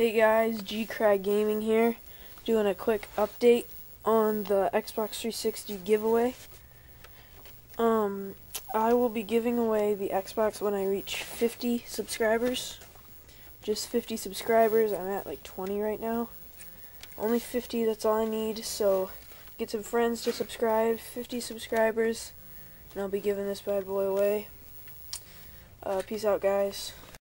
Hey guys, G-Cry Gaming here, doing a quick update on the Xbox 360 giveaway. I will be giving away the Xbox when I reach 50 subscribers. Just 50 subscribers. I'm at like 20 right now. Only 50, that's all I need, so get some friends to subscribe. 50 subscribers, and I'll be giving this bad boy away. Peace out, guys.